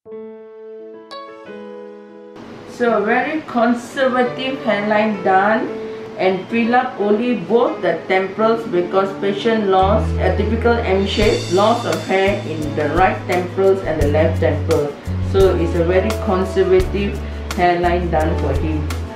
So very conservative hairline done, and fill up only both the temporals because patient lost a typical M shape, loss of hair in the right temporals and the left temple. So it's a very conservative hairline done for him.